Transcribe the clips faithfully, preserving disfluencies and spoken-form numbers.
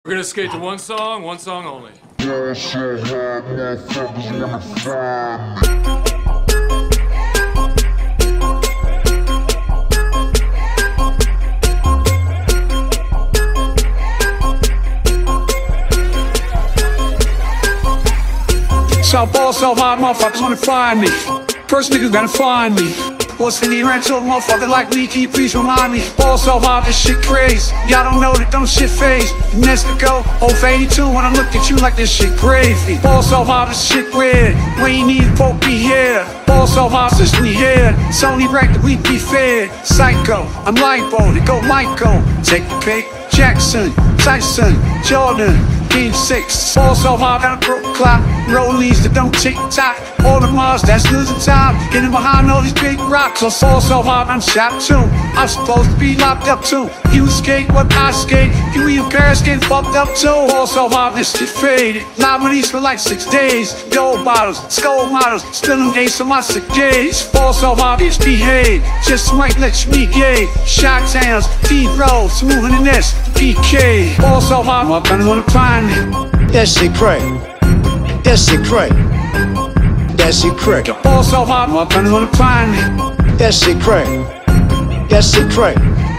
We're gonna skate to one song, one song only. South ball, South hard, motherfuckers wanna find me. First niggas gotta find me. What's in the rental, motherfucker like me, can you please remind me? Ball so hard, this shit crazy. Y'all don't know that don't shit phase. Next to go, oh for eighty-two when I look at you like this shit crazy. Ball so hard, this shit weird. We ain't need folk be here. Ball so hard since we here. It's only right that we be fed. Psycho, I'm lipo, to go Michael. Take the pick, Jackson, Tyson, Jordan. Game six, ball so hard, got a broke clock. Rollies that don't tick tock. All the Mars, that's losing time. Getting behind all these big rocks. I fall so hard, I'm shot too. I'm supposed to be locked up too. You skate, what I skate. You even Paris getting fucked up too. Fall so hard, this shit faded. Live with these for like six days. Gold bottles, skull models, still in ace on my sick days. Fall so hard, bitch behave. Just might let you be gay. Shot towns, D-Roll, smoothing in this, P K. Fall so hard, my friends wanna find me. That shit crack. That shit crack. That shit crack. Ball so hard, my friends wanna find me. That shit crack. That shit crack.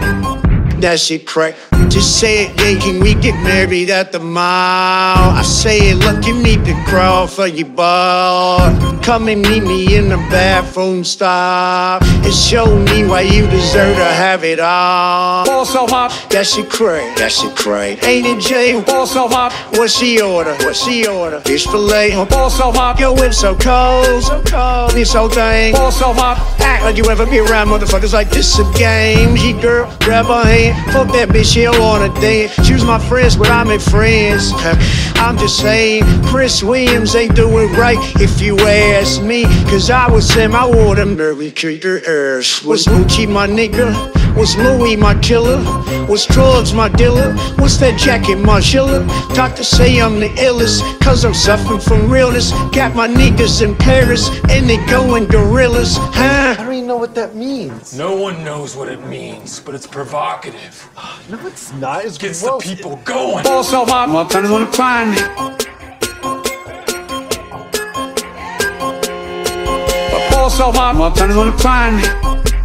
That shit crack. Just say it, yeah, can we get married at the mall? I say it, look, you need to crawl for your ball. Come and meet me in the bathroom stop and show me why you deserve to have it all. Ball so hard, that shit crack. That shit crack. Ain't it Jay? Ball so hard, what she order? What she order? Fish fillet. Ball so hard, yo, it's so cold, so cold. This whole thing. Ball so hard, act like you ever be around motherfuckers like this a game. She girl, grab her hand, fuck that bitch, she don't wanna dance. Choose my friends, but I'm in friends. I'm just saying, Chris Williams ain't doing right if you ask me. Cause I was in my water, Mary Creeker Earth. Was Gucci my nigga? Was Louis my killer? Was drugs my dealer? Was that jacket my chiller? Doctors say I'm the illest, cause I'm suffering from realness. Got my niggas in Paris, and they going gorillas, huh? I don't even know what that means. No one knows what it means, but it's provocative. No, it's not. It gets the people going. Ball so hard, my friends wanna find me. Ball so hard, my friends wanna find me.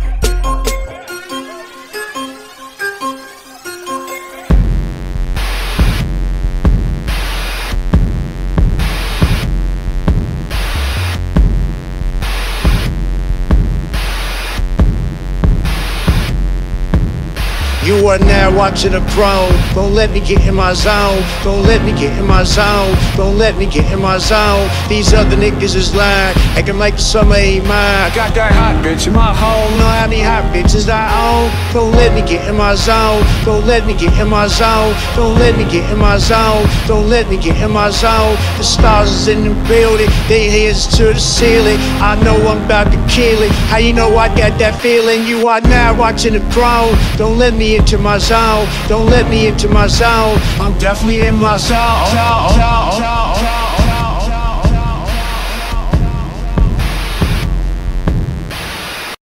You are now watching a pro. Don't let me get in my zone. Don't let me get in my zone. Don't let me get in my zone. These other niggas is lying, acting like the summer ain't mine. Got that hot bitch in my home. Know how many hot bitches I own. Don't let me get in my zone. Don't let me get in my zone. Don't let me get in my zone. Don't let me get in my zone. The stars is in the building. They heads to the ceiling. I know I'm about to kill it. How you know I got that feeling? You are now watching the throne. Don't let me into my zone. Don't let me into my zone. I'm definitely in my zone. zone, zone, zone, zone.